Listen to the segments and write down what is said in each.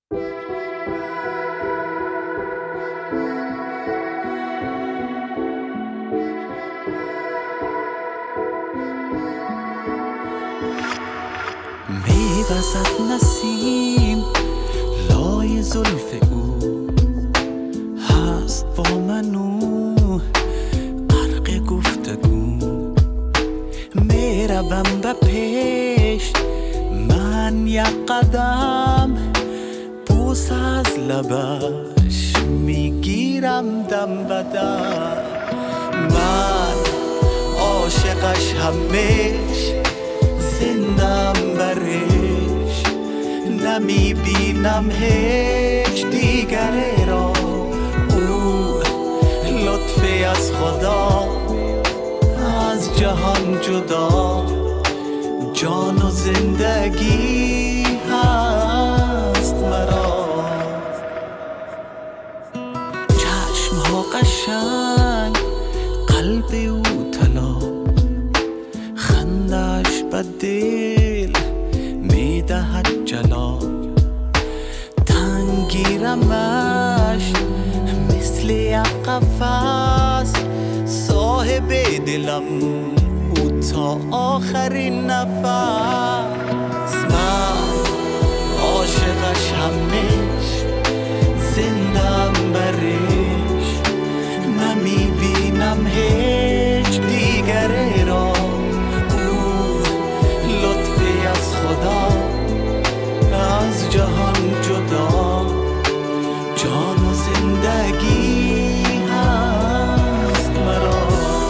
می‌وزد نسیم لای زلف او، هست با منو غرق گفتگو. میروم به پیش من یک قدم، بوس از لبش میگیرم دم به دم. من عاشقش همیش زندم برش، نمیبینم هیچ دیگری را. او لطفی از خدا، از جهان جدا، جان و زندگی هست مرا. چشمها قشنگ، قلب او طلا، خندش به دل میدهد جلا. تنگیرمش مثل یک قفس، صاحب دلم او تا آخرین نفس. من عاشقش همیش زندم برش، نمیبینم هیچ دیگری را. از جهان جدا، جان و زندگی هست مرا.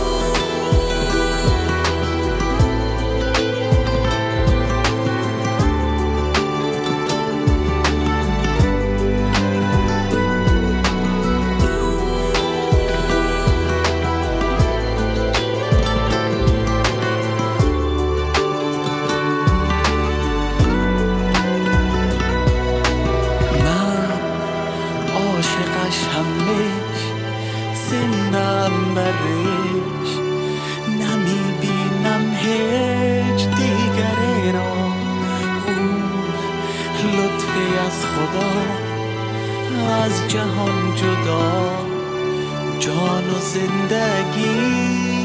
همیش زندم برش، نمیبینم هیچ دیگری را. او لطفی از خدا، از جهان جدا، جان و زندگی